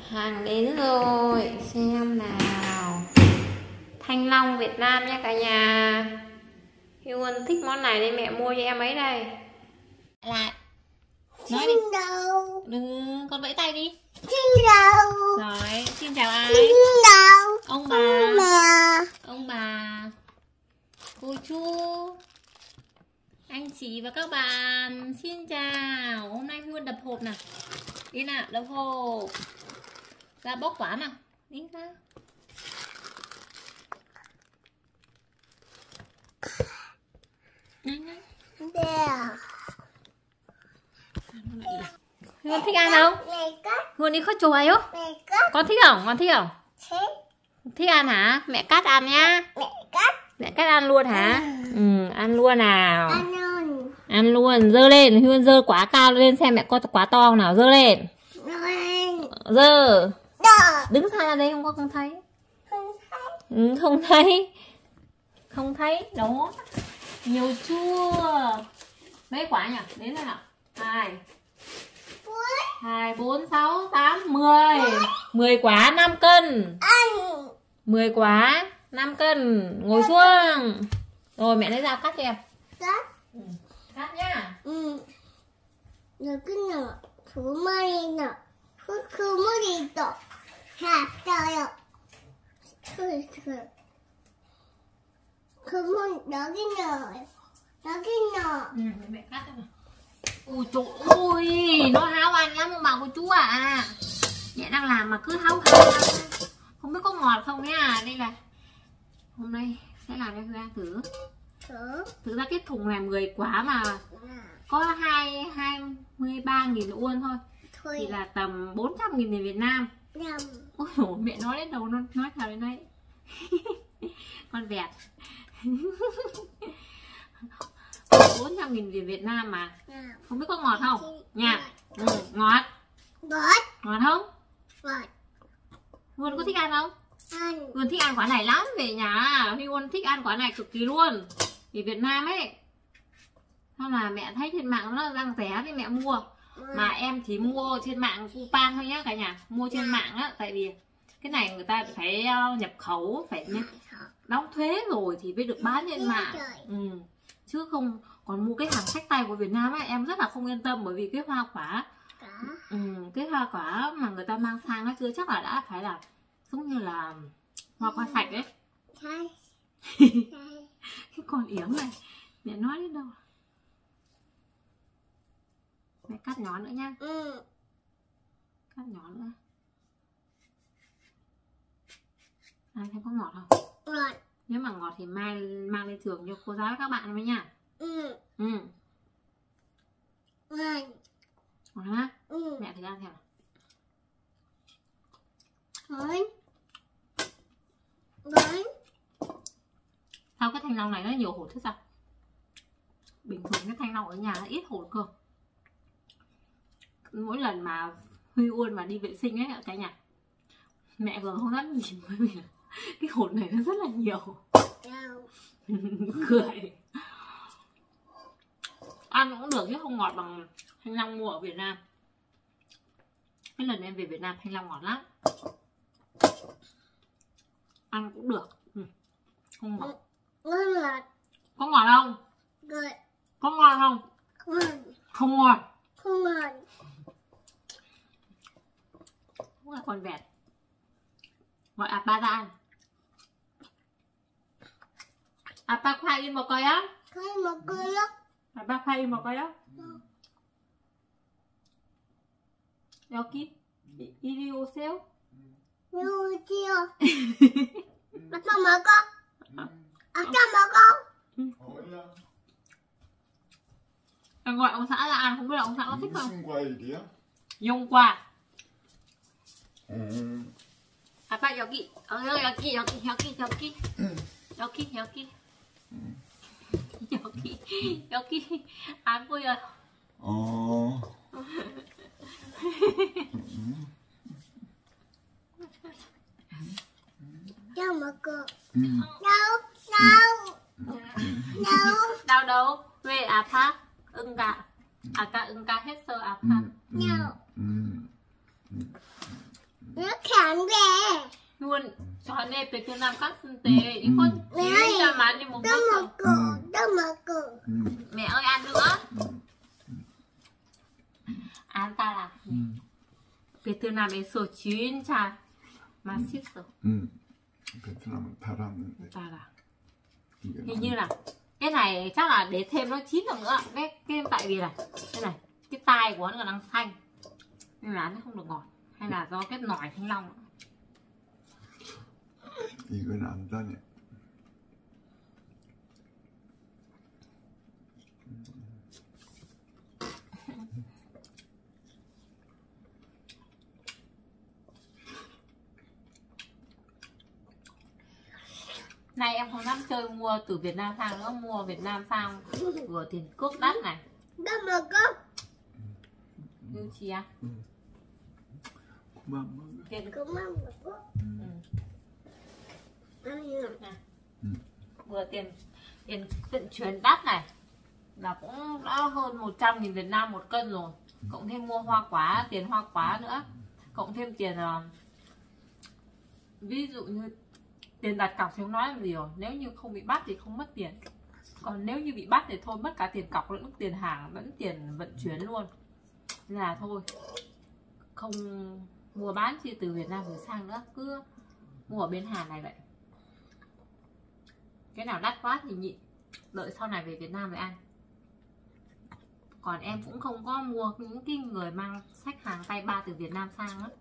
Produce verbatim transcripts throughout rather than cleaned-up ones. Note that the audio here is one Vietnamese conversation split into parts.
Hàng đến rồi, xem nào. Thanh long Việt Nam nha cả nhà. Huân thích món này nên mẹ mua cho em ấy đây. Lại nói đi. Đâu. Đừng, con vẫy tay đi. Xin chào. Rồi, xin chào ai? Xin chào. Ông bà. Ông bà. Ông bà. Cô chú. Anh chị và các bạn. Xin chào. Hôm nay Huân đập hộp nào. Đi nào, đập hộp. Ra bóc quả nào. Đi ra. Nhanh nhanh. Huân thích ăn không? Huân đi kho chuối á. Con thích không? Con thích không? Thích ăn hả? Mẹ cắt ăn nhá. Mẹ cắt. Mẹ cắt ăn luôn hả? Ừ, ăn luôn nào. Ăn luôn. Ăn luôn, dơ lên. Huân dơ quả cao lên xem mẹ có quả to không nào. Dơ lên. Dơ. Đứng xa ra đây không có không thấy. Không thấy. Ừ, không thấy. Không thấy. Đó. Nhiều chua. Mấy quả nhỉ? Đến đây nào. Hai. Hai, bốn, sáu, tám, mười. Mười quả, năm cân. Ăn. Mười quả, năm cân. Ngồi xuống. Rồi mẹ lấy dao cắt cho em. Cắt. Ừ. Cắt nhá. Ừ. Rồi cái nọ. Thứ mấy nọ. Thứ thứ mấy nọ. Hạt trời ạ. Thứ thứ. Thứ mấy đó cái nọ. Đó cái nọ. Ừ, mẹ cắt cho nào. Ui trời ơi, nó háo ăn lắm bà cô chú ạ. Mẹ đang làm mà cứ háo háo. Không biết có ngọt không nha. Đây là hôm nay sẽ làm cho ra thử. Thử. Thực ra cái thùng này mười quả mà có hai hai mươi ba nghìn won thôi. Thôi. Thì là tầm bốn trăm nghìn tiền Việt Nam. Năm. Ôi dồi, mẹ nói đến đầu nó nói chào đến đây. Con vẹt. bốn trăm nghìn tiền Việt Nam mà. Không biết có ngọt không? Nha. Ừ, ngọt. Ngọt. Ngọt không? Ngọt. Huân có thích ăn không? Ăn. Huân thích ăn quả này lắm. Về nhà Huân thích ăn quả này cực kỳ luôn. Thì Việt Nam ấy. Sao là mẹ thấy trên mạng nó đang rẻ thì mẹ mua. Mà em chỉ mua trên mạng coupon thôi nhá cả nhà. Mua trên mạng á. Tại vì cái này người ta phải nhập khẩu. Phải đóng thuế rồi thì mới được bán trên mạng. Ừ. Chứ không còn mua cái hàng xách tay của Việt Nam ấy, em rất là không yên tâm. Bởi vì cái hoa quả ừ, cái hoa quả mà người ta mang sang nó chưa chắc là đã phải là giống như là hoa quả sạch đấy. Cái con yếm này mẹ nói đến đâu. Mẹ cắt nhỏ nữa nha. Ừ. Cắt nhỏ nữa. Ai thấy có ngọt không? Ngọt. Nếu mà ngọt thì mai mang lên trường cho cô giáo các bạn với nha. Ừ. Ừ. Ngọt. Ngọt ha? Ừ. Mẹ thử ăn xem nào. Ngọt. Ngọt. Sao cái thanh long này nó nhiều hột thế sao? Bình thường cái thanh long ở nhà nó ít hột cơ. Mỗi lần mà Huy Uôn mà đi vệ sinh ấy cả nhà, mẹ còn không dám nhìn bởi vì cái hột này nó rất là nhiều. Cười. Ăn cũng được chứ không ngọt bằng thanh long mua ở Việt Nam. Cái lần em về Việt Nam thanh long ngọt lắm. Ăn cũng được. Ừ. Không ngọt. Ngọt. Có ngọt không? Ngọt. Có ngon không? Ngọt. Không ngọt. Không ngọt. Cũng là con vẹt. Gọi Appa ra ăn. Appa khoai in một cây á. Khoai một cây á. Appa khoai in một cây á. 여기 이리 오세요. 이리 오세요. 아빠 먹어. 아빠 먹어. Em gọi ông xã ra ăn, không biết là ông xã có thích không? 무슨 과일이야? 용과. 음. 아빠 여기, 어, 여기, 여기, 여기, 여기, 여기, 여기, 여기, 여기 안 보여. 어. Cho 먹어. 음. Đâu, đâu. Đâu. Đau đâu? Về 아파? 응가. 아까 응가 했어 아파. 음. 음. 음. nó kháng về luôn cho nên về Việt Nam các sinh tế ý con mẹ ơi ra mà đi một tao bữa mở cửa tao mở cửa mẹ ơi ăn nữa ăn ta là Việt Nam ấy số chín cha mà xích rồi 응. 베트남은 달았는데 ta là 이게 hình như là cái này chắc là để thêm nó chín được nữa cái cái tại vì là cái này cái tai của nó còn đang xanh nên là nó không được ngọt hay là do cái nỏi thanh long 이건 안 다네. này em không dám chơi mua từ Việt Nam sang nữa, mua Việt Nam sang vừa tiền cước đắt này tao mở cửa như chi à 그만 먹어. tiền cứ mở cửa ừ. vừa tiền tiền vận chuyển đắt này là cũng đã hơn một trăm nghìn Việt Nam một cân rồi, cộng thêm mua hoa quả, tiền hoa quả nữa, cộng thêm tiền uh, ví dụ như tiền đặt cọc thì không nói làm gì rồi, nếu như không bị bắt thì không mất tiền, còn nếu như bị bắt thì thôi mất cả tiền cọc lẫn tiền hàng lẫn tiền vận chuyển luôn, nên là thôi không mua bán chi từ Việt Nam về sang nữa, cứ mua ở bên Hàn này vậy. Cái nào đắt quá thì nhịn, đợi sau này về Việt Nam mới ăn. Còn em cũng không có mua những cái người mang sách hàng tay ba từ Việt Nam sang á,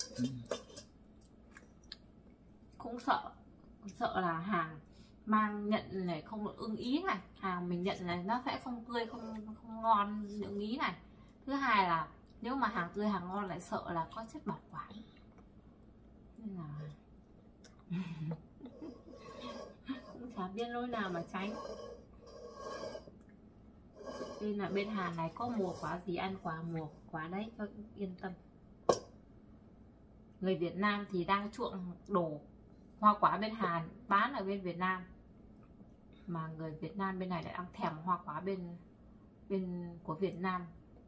cũng sợ sợ là hàng mang nhận này không được ưng ý này, hàng mình nhận này nó sẽ không tươi, không không ngon ưng ý này. Thứ hai là nếu mà hàng tươi hàng ngon lại sợ là có chất bảo quản, nên là cũng chả biết lối nào mà tránh. Nên là bên Hàn này có mùa quả gì ăn quả mùa quả đấy, tôi yên tâm. Người Việt Nam thì đang chuộng đồ hoa quả bên Hàn bán ở bên Việt Nam, mà người Việt Nam bên này lại đang thèm hoa quả bên bên của Việt Nam.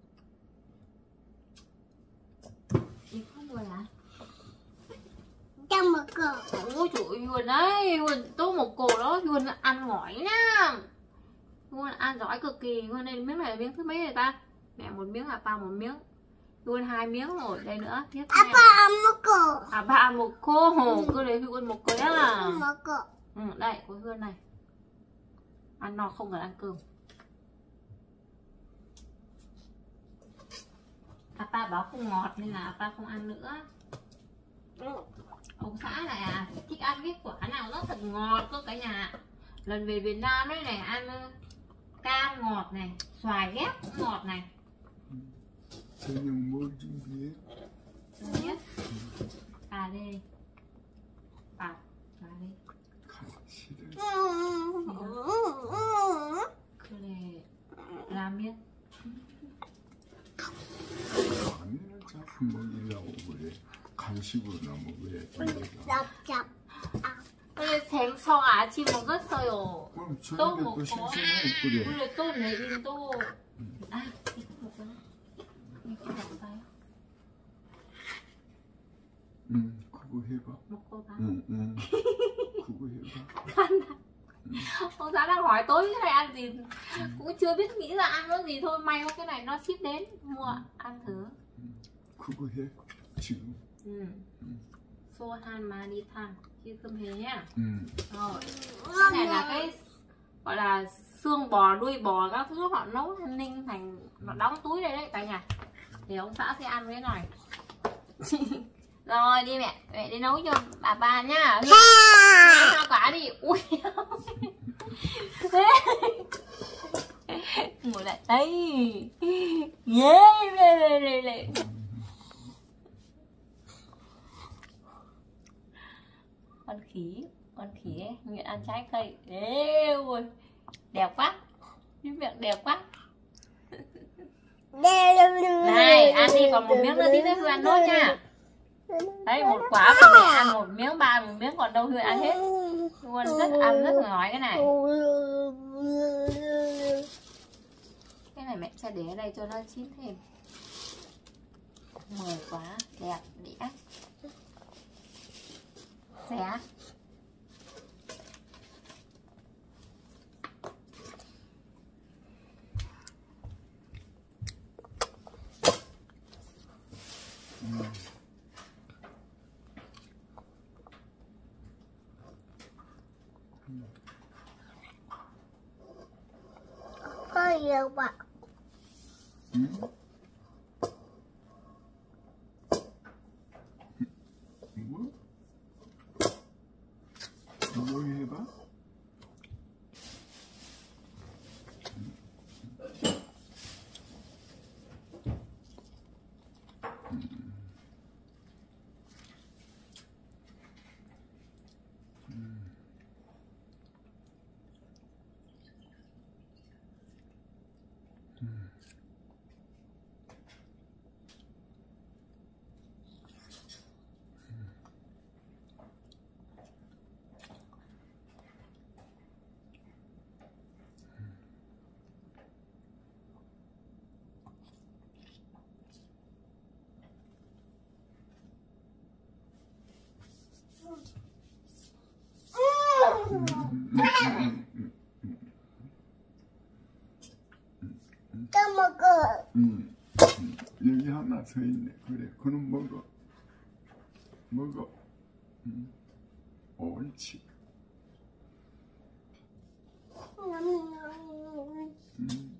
Đi không rồi hả? tao mở cửa Ôi trời ơi Huyền đấy, Huyền tô một cổ đó, Huyền ăn ngỏi nha, Huyền ăn giỏi cực kỳ. Huyền này miếng này là miếng thứ mấy rồi ta? Mẹ một miếng, à ba một miếng, Huyền hai miếng rồi, đây nữa tiếp theo. à ba mở cửa À ba ăn một cô hồ, cứ đấy Huyền một cái à. mở cửa Ừ, đây của Huyền này, ăn no không cần ăn cơm. Papa bảo không ngọt nên là Papa không ăn nữa. Ông xã này à, thích ăn cái quả nào nó thật ngọt cơ cả nhà. Lần về Việt Nam đấy này, ăn cam ngọt này, xoài ghép cũng ngọt này. 저녁 뭘 준비해? Biết à đây à à đây 같이를. 그래 라면. 라면을 자꾸 먹이려고 그래. 간식으로나 먹어야지. chập chập 그래 생선 아침 먹었어요. 그럼 또 저녁에 먹고. 또 신선해 그래. 그래 또 내일 또 아 이거 먹어요. 이거 먹어요. 응, 그거 해봐. 먹고 봐. 응, 응. 그거 해봐. Ông xã đang hỏi tối cái này ăn gì, cũng chưa biết nghĩ là ăn nó gì thôi, may có cái này nó ship đến mua ăn thử. 그거 해 지금. Ừ. Xô than mà đi than chứ cơm hề nhá. 응. Rồi cái này là cái gọi là xương bò, đuôi bò các thứ họ nấu ninh thành, nó đóng túi đây đấy cả nhà, thì ông xã sẽ ăn cái này. Rồi đi mẹ, mẹ đi nấu cho bà ba nhá. Nấu cho cả đi. Ui ngồi lại đây. Yeah, lê, lê, lê. Con khỉ, con khỉ ấy, nguyện ăn trái cây. Ê ui, đẹp quá, cái miệng đẹp quá. Này, ăn đi, còn một miếng nữa tí nữa Hương ăn nốt nha. Đấy, một quả mà mẹ ăn một miếng, ba một miếng, còn đâu Hương ăn hết. Hương rất ăn rất ngói cái này. Cái này mẹ sẽ để ở đây cho nó chín thêm. mời quá, đẹp, đẽ. Xé. Có nhiều bạn. 응? 뭐? 뭐 해봐? 또 먹어. 응. 여기 하나 더 있네. 그래, 그놈 먹어. 먹어. 응. 옳지. 음, 응.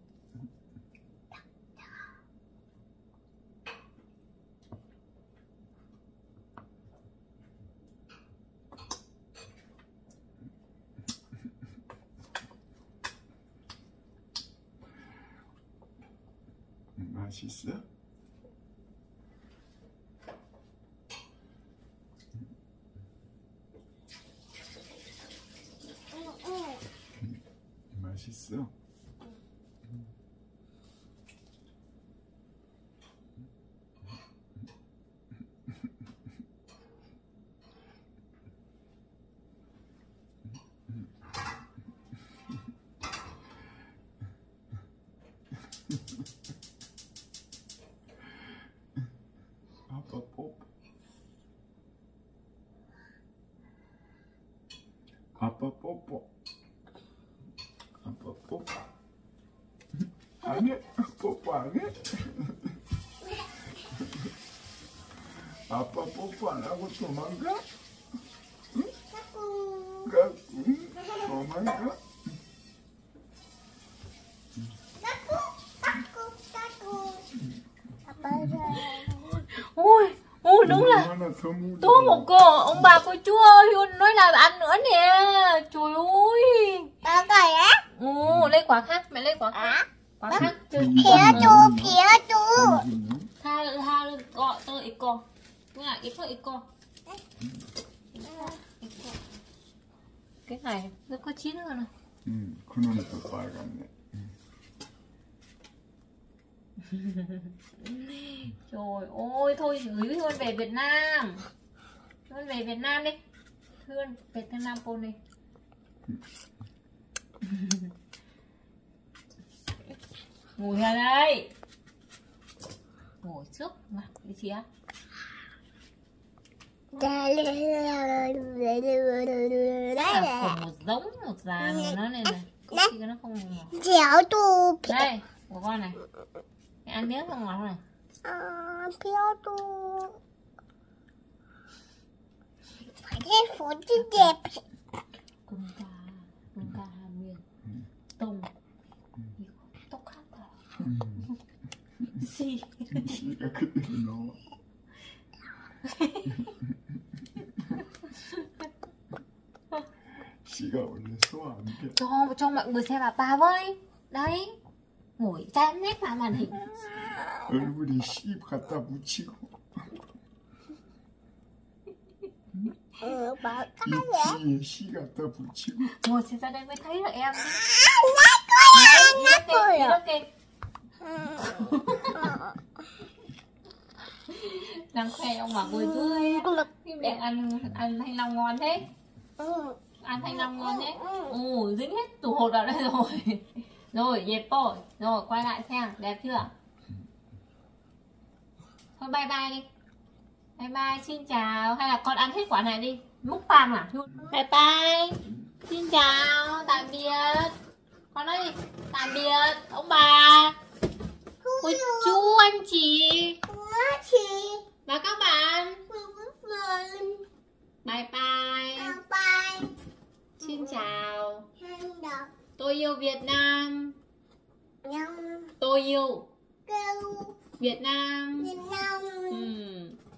맛있어? 맛있어? 아빠 뽀뽀. 아빠 뽀뽀. 아빠 뽀뽀. 안 해? 뽀뽀 안 해? 아빠 뽀뽀 안 하고 도망가? 응? 가, 응? 도망가? Ôi, ôi đúng là 하나 더 먹어. tô một cờ. Ông bà cô chú ơi, Huyên nói là ăn nữa nè. Trời ơi. Có cái á. Ồ, lấy quả khác, mẹ lấy quả khác. Quả khác chơi. Phía chú, phía chú. Tha, tha, gọi tơ ít con. Nghe ít con, ít con. Cái này nó có chín nữa này. 응, 그놈도 빨갛네. Trời ơi, thôi gửi với Hương về Việt Nam. Hương về Việt Nam đi. Hương về Việt Nam cô đi. Ngồi ra đây. Ngồi trước mặt đi chị á. À, còn một giống một dàn của nó này này. Có khi nó không ngọt. Chéo tu. Đây, của con này. Mẹ ăn miếng không ngọt này. À, phía tu. Phải cái phố đi đẹp. Cơm ca, cơm ca Hà Miên. Tôm. Tóc khác à. Xì. 씨가 그대로 나와. 씨가 원래 소화 안 돼. Cho, cho mọi người xem bà ba với. Đấy. Ngồi chán nét vào màn hình. 얼굴에 씨 갖다 묻히고 Ừ, bảo 이 뒤에 씨 갖다 붙이고. Ngồi xin ra đây mới thấy là em. Đấy, Đấy, cười đi à? đó kìa. Đang khoe ông bảo ngồi dưới. Cái mẹ ăn ăn thanh long ngon thế. Ừ. Ăn thanh long ngon thế. Ồ, dính hết tủ hột vào đây rồi. Rồi, dẹp rồi. Rồi, quay lại xem. Đẹp chưa? Thôi bye bye đi. Bye bye, xin chào. Hay là con ăn hết quả này đi. Múc phang à? Bye bye. Xin chào, tạm biệt. Con nói đi. Tạm biệt, ông bà. Cô chú, anh chị. chị Và các bạn. Bye Bye bye. bye. Xin chào. Hang đọc Tôi yêu Việt Nam. nhông Tôi yêu kêu Việt Nam. Việt Nam. Ừm.